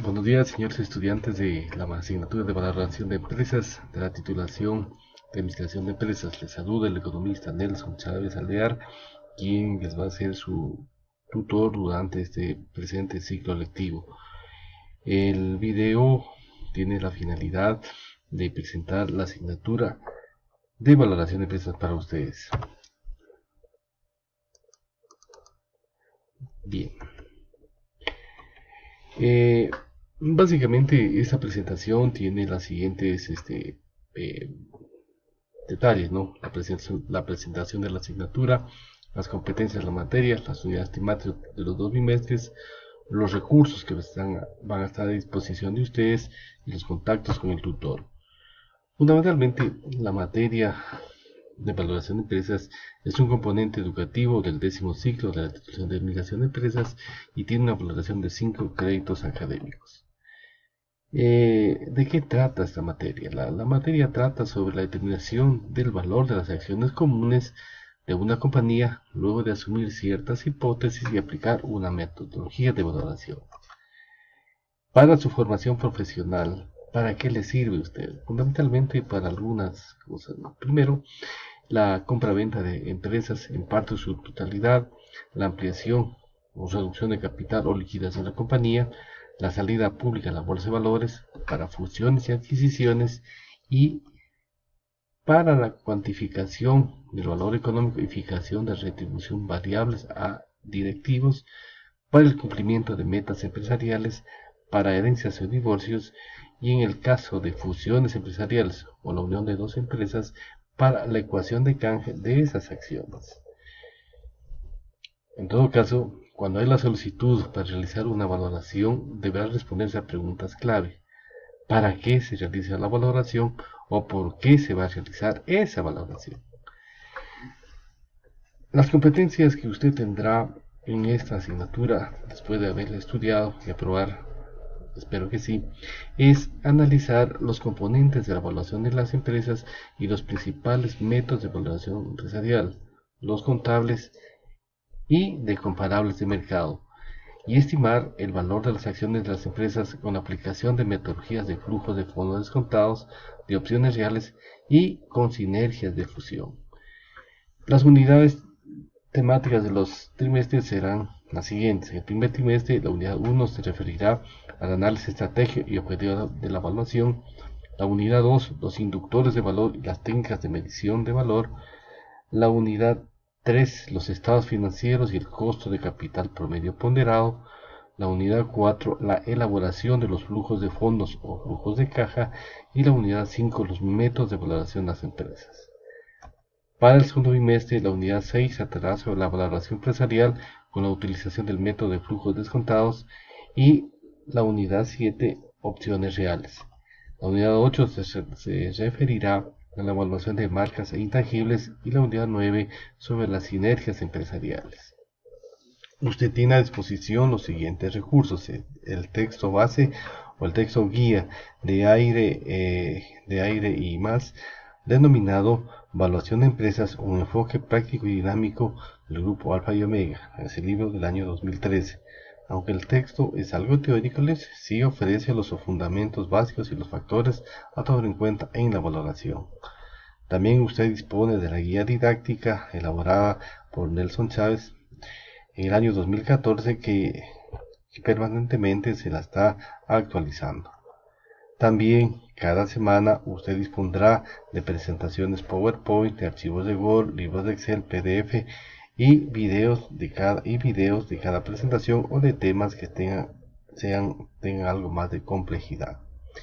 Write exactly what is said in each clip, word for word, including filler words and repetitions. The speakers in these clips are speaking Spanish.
Buenos días, señores estudiantes de la asignatura de valoración de empresas de la titulación de administración de empresas. Les saluda el economista Nelson Chávez Alvear, quien les va a ser su tutor durante este presente ciclo lectivo. El video tiene la finalidad de presentar la asignatura de valoración de empresas para ustedes. Bien. Eh, básicamente esta presentación tiene las siguientes este, eh, detalles, ¿no? La presentación, la presentación de la asignatura, las competencias de la materia, las unidades temáticas de los dos bimestres, los recursos que están, van a estar a disposición de ustedes y los contactos con el tutor. Fundamentalmente, la materia de valoración de empresas es un componente educativo del décimo ciclo de la titulación de administración de empresas y tiene una valoración de cinco créditos académicos. Eh, ¿De qué trata esta materia? La, la materia trata sobre la determinación del valor de las acciones comunes de una compañía luego de asumir ciertas hipótesis y aplicar una metodología de valoración. Para su formación profesional, ¿para qué le sirve a usted? Fundamentalmente para algunas cosas, ¿no? Primero, la compra-venta de empresas en parte o su totalidad, la ampliación o reducción de capital o liquidación de la compañía, la salida pública a la bolsa de valores para fusiones y adquisiciones y para la cuantificación del valor económico y fijación de retribución variables a directivos, para el cumplimiento de metas empresariales, para herencias o divorcios y en el caso de fusiones empresariales o la unión de dos empresas, para la ecuación de canje de esas acciones. En todo caso, cuando hay la solicitud para realizar una valoración, deberá responderse a preguntas clave. ¿Para qué se realiza la valoración o por qué se va a realizar esa valoración? Las competencias que usted tendrá en esta asignatura, después de haberla estudiado y aprobar, espero que sí, es analizar los componentes de la evaluación de las empresas y los principales métodos de valoración empresarial, los contables y de comparables de mercado, y estimar el valor de las acciones de las empresas con aplicación de metodologías de flujos de fondos descontados, de opciones reales y con sinergias de fusión. Las unidades temáticas de los trimestres serán las siguientes. En el primer trimestre, la unidad uno se referirá al análisis estratégico y objetivo de la evaluación. La unidad dos, los inductores de valor y las técnicas de medición de valor. La unidad tres, los estados financieros y el costo de capital promedio ponderado. La unidad cuatro, la elaboración de los flujos de fondos o flujos de caja. Y la unidad cinco, los métodos de valoración de las empresas. Para el segundo bimestre, la unidad seis tratará sobre la valoración empresarial con la utilización del método de flujos descontados y la unidad siete, opciones reales. La unidad ocho se, se referirá a la evaluación de marcas e intangibles y la unidad nueve sobre las sinergias empresariales. Usted tiene a disposición los siguientes recursos: el texto base o el texto guía de aire, eh, de aire y más, denominado Evaluación de Empresas, un enfoque práctico y dinámico del grupo Alfa y Omega, ese libro del año dos mil trece. Aunque el texto es algo teórico, les sí ofrece los fundamentos básicos y los factores a tomar en cuenta en la valoración. También usted dispone de la guía didáctica elaborada por Nelson Chávez en el año dos mil catorce que, que permanentemente se la está actualizando. También cada semana usted dispondrá de presentaciones PowerPoint, de archivos de Word, libros de Excel, P D F y videos de cada, y videos de cada presentación o de temas que tengan, sean, tengan algo más de complejidad.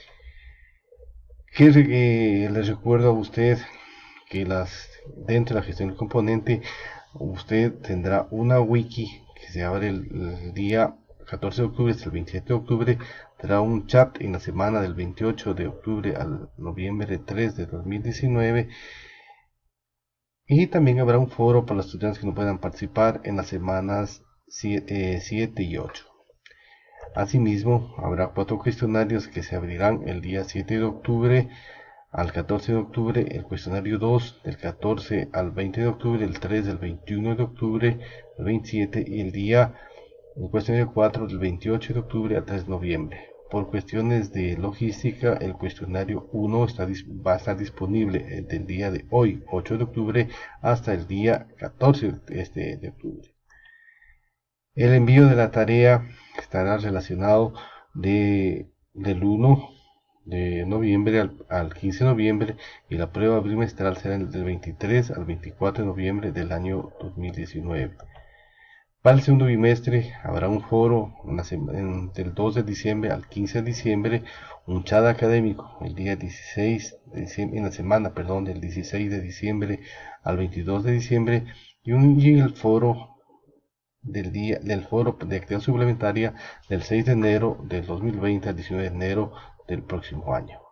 Que eh, les recuerdo a usted que las, dentro de la gestión del componente usted tendrá una wiki que se abre el, el día catorce de octubre hasta el veintisiete de octubre. Tendrá un chat en la semana del veintiocho de octubre al noviembre tres de dos mil diecinueve y también habrá un foro para los estudiantes que no puedan participar en las semanas siete y ocho. Asimismo, habrá cuatro cuestionarios que se abrirán el día siete de octubre al catorce de octubre, el cuestionario dos del catorce al veinte de octubre, el tres del veintiuno de octubre al veintisiete y el día el cuestionario cuatro del veintiocho de octubre al tres de noviembre. por cuestiones de logística, el cuestionario uno está, va a estar disponible desde el día de hoy, ocho de octubre, hasta el día catorce este, de octubre. El envío de la tarea estará relacionado de, del uno de noviembre al, al quince de noviembre, y la prueba bimestral será del veintitrés al veinticuatro de noviembre del año dos mil diecinueve. Para el segundo bimestre habrá un foro en la en, del dos de diciembre al quince de diciembre, un chat académico el día dieciséis de diciembre, en la semana perdón, del dieciséis de diciembre al veintidós de diciembre, y, un, y el foro del día del foro de actividad suplementaria del seis de enero del dos mil veinte al diecinueve de enero del próximo año.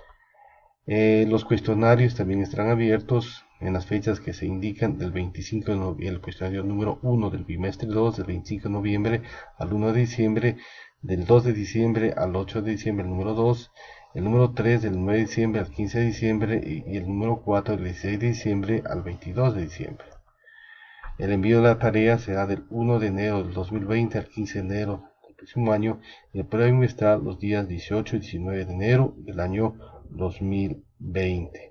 Eh, los cuestionarios también estarán abiertos en las fechas que se indican del veinticinco de noviembre, el cuestionario número uno del bimestre dos del veinticinco de noviembre al uno de diciembre, del dos de diciembre al ocho de diciembre el número dos, el número tres del nueve de diciembre al quince de diciembre y, y el número cuatro del dieciséis de diciembre al veintidós de diciembre. El envío de la tarea será del uno de enero del dos mil veinte al quince de enero del próximo año, y el premio estará los días dieciocho y diecinueve de enero del año dos mil veinte.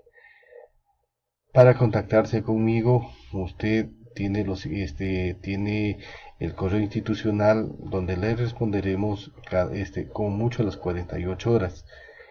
Para contactarse conmigo, usted tiene, los, este, tiene el correo institucional, donde le responderemos cada, este, como mucho a las cuarenta y ocho horas.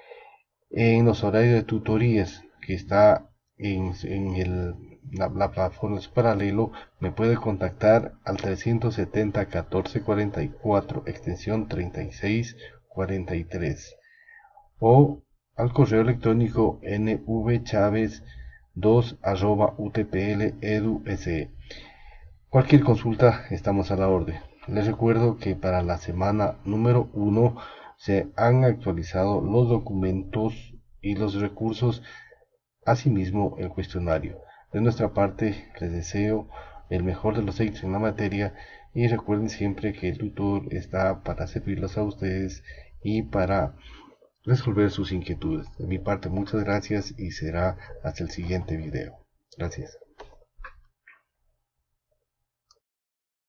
En los horarios de tutorías que está en, en el, la, la plataforma paralelo, me puede contactar al trescientos setenta catorce cuarenta y cuatro, extensión treinta y seis cuarenta y tres, o al correo electrónico nvchaves dos arroba utpl.edu.se. Cualquier consulta, estamos a la orden. Les recuerdo que para la semana número uno se han actualizado los documentos y los recursos, asimismo el cuestionario. De nuestra parte, les deseo el mejor de los éxitos en la materia, y recuerden siempre que el tutor está para servirlos a ustedes y para resolver sus inquietudes. De mi parte, muchas gracias y será hasta el siguiente video. Gracias.